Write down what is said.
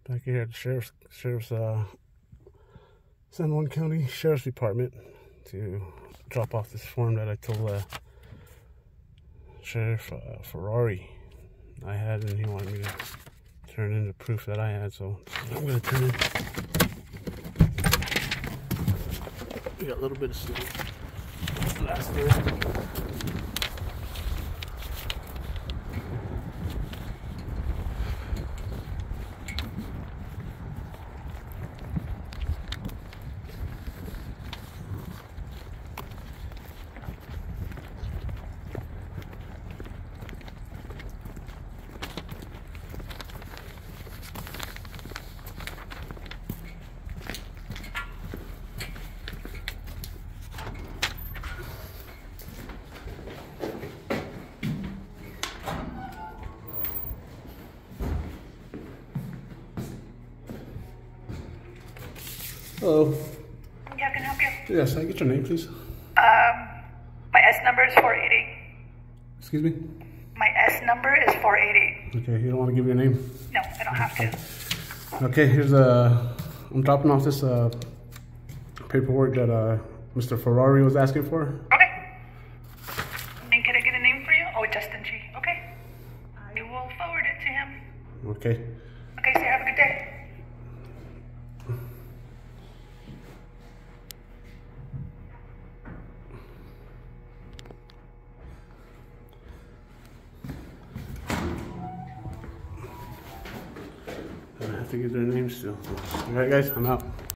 Back here at the sheriff's San Juan County Sheriff's Department to drop off this form that I told Sheriff Ferrari I had, and he wanted me to turn in the proof that I had, so I'm gonna turn in. We got a little bit of snow last day. Hello. Yeah, can I help you? Yes, can I get your name, please? My S number is 480. Excuse me? My S number is 480. Okay, you don't want to give your name? No, I don't have to. Okay, here's I'm dropping off this paperwork that Mr. Ferrari was asking for. Okay. And can I get a name for you? Oh, Justin G. Okay. I will forward it to him. Okay. Okay, so have a good day. I have to get their names still. Alright guys, I'm out.